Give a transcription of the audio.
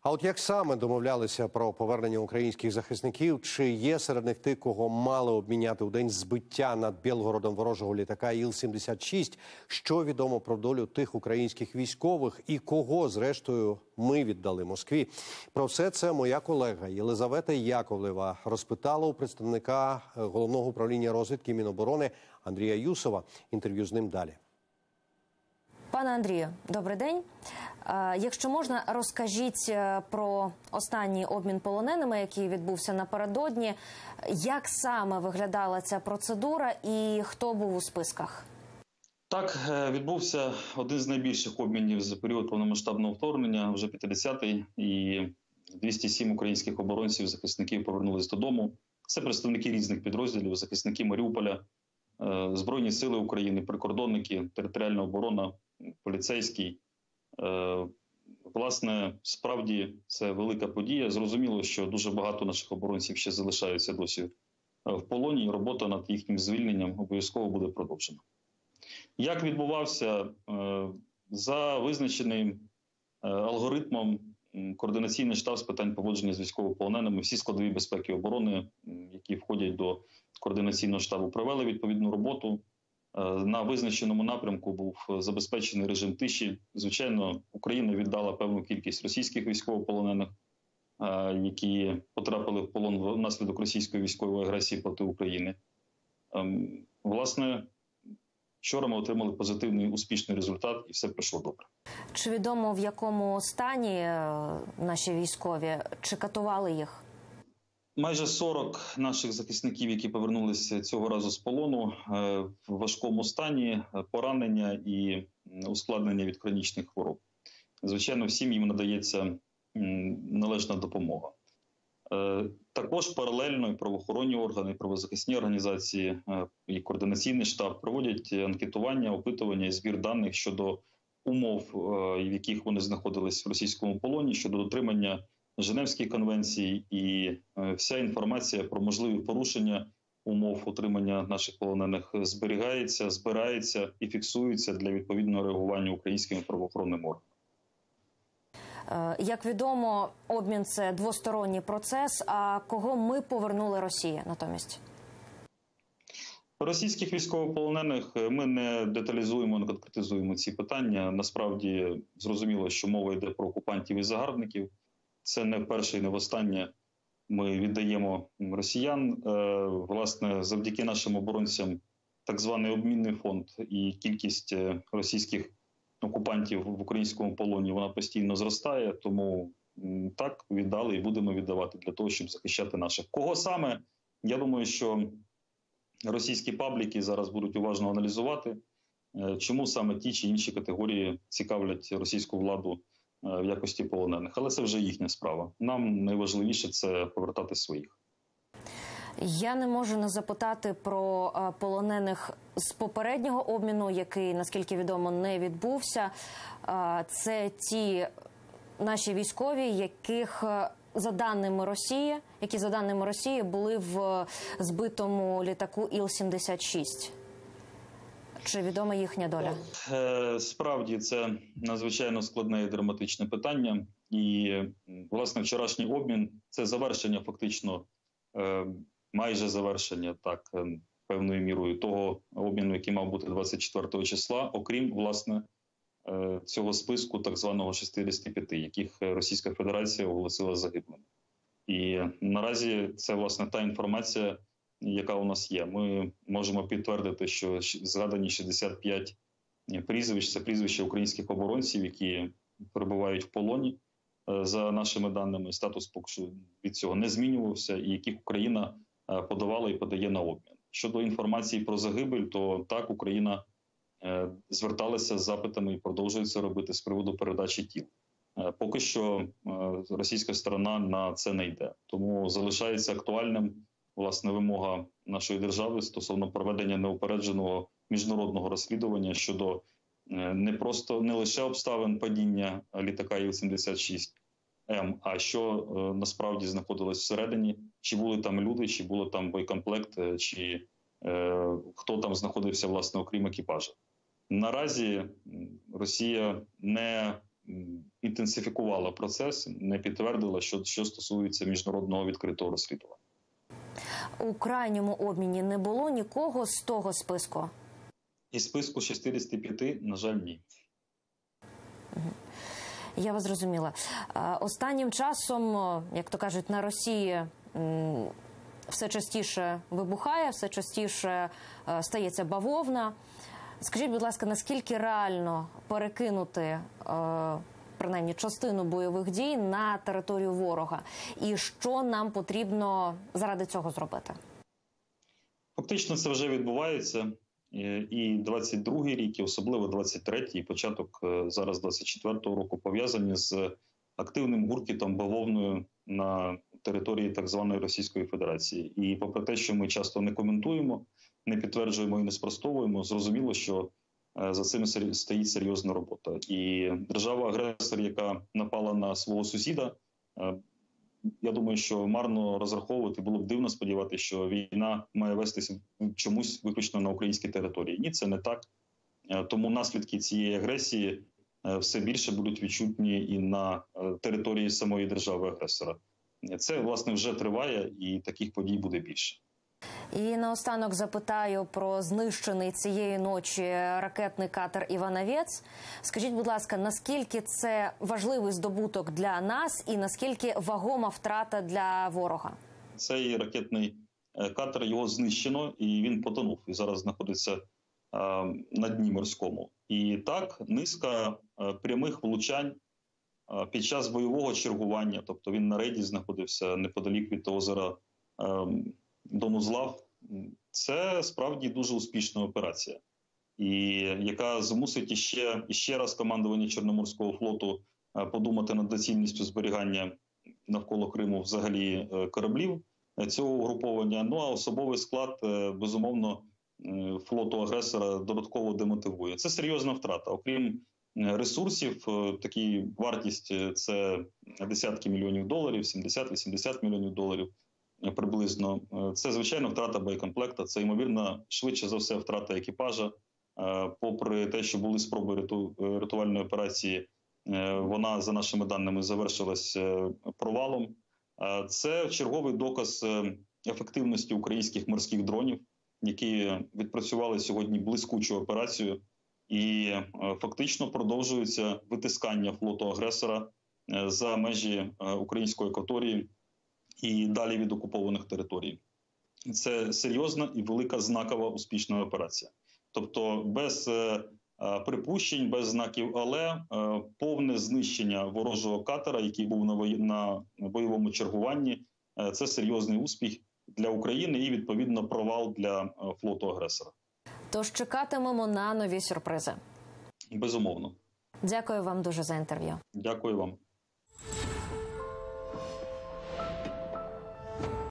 А от як саме домовлялися про повернення українських захисників? Чи є серед них тих, кого мали обміняти у день збиття над Білгородом ворожого літака Іл-76? Що відомо про долю тих українських військових і кого, зрештою, ми віддали Москві? Про все це моя колега Єлизавета Яковлева розпитала у представника Головного управління розвідки Міноборони Андрія Юсова. Інтерв'ю з ним далі. Пане Андрію, добрий день. Якщо можна, розкажіть про останній обмін полоненими, який відбувся напередодні. Як саме виглядала ця процедура і хто був у списках? Так, відбувся один з найбільших обмінів за період повномасштабного вторгнення, вже 50-й, і 207 українських оборонців, захисників повернулись додому. Це представники різних підрозділів, захисники Маріуполя, Збройні сили України, прикордонники, територіальна оборона, поліцейський. Власне, справді це велика подія. Зрозуміло, що дуже багато наших оборонців ще залишаються досі в полоні, і робота над їхнім звільненням обов'язково буде продовжена. Як відбувався? За визначеним алгоритмом Координаційний штаб з питань поводження з військовополоненими, всі складові безпеки і оборони, які входять до Координаційного штабу, провели відповідну роботу. На визначеному напрямку був забезпечений режим тиші. Звичайно, Україна віддала певну кількість російських військовополонених, які потрапили в полон внаслідок російської військової агресії проти України. Власне, вчора ми отримали позитивний, успішний результат, і все пройшло добре. Чи відомо, в якому стані наші військові? Чи катували їх? Майже 40 наших захисників, які повернулися цього разу з полону, в важкому стані, поранення і ускладнення від хронічних хвороб. Звичайно, всім їм надається належна допомога. Також паралельно і правоохоронні органи, і правозахисні організації, і Координаційний штаб проводять анкетування, опитування і збір даних щодо умов, в яких вони знаходились в російському полоні, щодо дотримання Женевської конвенції, і вся інформація про можливі порушення умов утримання наших полонених зберігається, збирається і фіксується для відповідного реагування українськими правоохоронними органами. Як відомо, обмін – це двосторонній процес. А кого ми повернули Росії натомість? Російських військовополонених ми не деталізуємо, не конкретизуємо ці питання. Насправді, зрозуміло, що мова йде про окупантів і загарбників. Це не вперше і не востаннє ми віддаємо росіян. Власне, завдяки нашим оборонцям так званий обмінний фонд і кількість російських окупантів в українському полоні, вона постійно зростає. Тому так, віддали і будемо віддавати для того, щоб захищати наших. Кого саме? Я думаю, що російські пабліки зараз будуть уважно аналізувати, чому саме ті чи інші категорії цікавлять російську владу в якості полонених. Але це вже їхня справа. Нам найважливіше – це повертати своїх. Я не можу не запитати про полонених з попереднього обміну, який, наскільки відомо, не відбувся. Це ті наші військові, яких за даними Росії, були в збитому літаку Іл-76. Чи відома їхня доля? Справді, це надзвичайно складне і драматичне питання. І, власне, вчорашній обмін – це завершення фактично, майже завершення, так, певною мірою того обміну, який мав бути 24 числа, окрім, власне, цього списку так званого 65, яких Російська Федерація оголосила загиблими. І наразі це, власне, та інформація, яка у нас є. Ми можемо підтвердити, що згадані 65 прізвищ – це прізвища українських оборонців, які перебувають в полоні. За нашими даними, статус поки що від цього не змінювався, і яких Україна подавала і подає на обмін. Щодо інформації про загибель, то так, Україна зверталася з запитами і продовжує це робити з приводу передачі тіл. Поки що російська сторона на це не йде. Тому залишається актуальним, власне, вимога нашої держави стосовно проведення неупередженого міжнародного розслідування щодо не лише обставин падіння літака Іл-76М, а що насправді знаходилось всередині, чи були там люди, чи було там боєкомплект, чи хто там знаходився, власне, окрім екіпажа. Наразі Росія не інтенсифікувала процес, не підтвердила, що стосується міжнародного відкритого розслідування. У крайньому обміні не було нікого з того списку? Із списку 65, на жаль, ні. Я вас зрозуміла. Останнім часом, як то кажуть, на Росії все частіше вибухає, все частіше стається бавовна. Скажіть, будь ласка, наскільки реально перекинути принаймні частину бойових дій на територію ворога? І що нам потрібно заради цього зробити? Фактично це вже відбувається. І 22-й рік, і особливо 23-й, і початок зараз 24-го року пов'язані з активним гуркітом бавовною на території так званої Російської Федерації. І попри те, що ми часто не коментуємо, не підтверджуємо і не спростовуємо, зрозуміло, що за цим стоїть серйозна робота. І держава-агресор, яка напала на свого сусіда, я думаю, що марно розраховувати, було б дивно сподіватися, що війна має вестися чомусь виключно на українській території. Ні, це не так. Тому наслідки цієї агресії все більше будуть відчутні і на території самої держави-агресора. Це, власне, вже триває, і таких подій буде більше. І наостанок запитаю про знищений цієї ночі ракетний катер «Івановець». Скажіть, будь ласка, наскільки це важливий здобуток для нас і наскільки вагома втрата для ворога? Цей ракетний катер, його знищено, і він потонув. І зараз знаходиться на дні морському. І так, низка прямих влучань під час бойового чергування, тобто він на рейді знаходився неподалік від озера Домузлав, це справді дуже успішна операція, і яка змусить іще раз командування Чорноморського флоту подумати над доцільністю зберігання навколо Криму взагалі кораблів цього угруповання. Ну а особовий склад, безумовно, флоту агресора додатково демотивує. Це серйозна втрата. Окрім ресурсів, такі вартість – це десятки мільйонів доларів, 70-80 мільйонів доларів. Приблизно. Це, звичайно, втрата боєкомплекта, це, ймовірно, швидше за все втрата екіпажа. Попри те, що були спроби рятувальної операції, вона, за нашими даними, завершилась провалом. Це черговий доказ ефективності українських морських дронів, які відпрацювали сьогодні блискучу операцію і фактично продовжується витискання флоту агресора за межі української акваторії і далі від окупованих територій. Це серйозна і велика знакова успішна операція. Тобто без припущень, без знаків «але» повне знищення ворожого катера, який був на бойовому чергуванні, це серйозний успіх для України і, відповідно, провал для флоту агресора. Тож чекатимемо на нові сюрпризи. Безумовно. Дякую вам дуже за інтерв'ю. Дякую вам.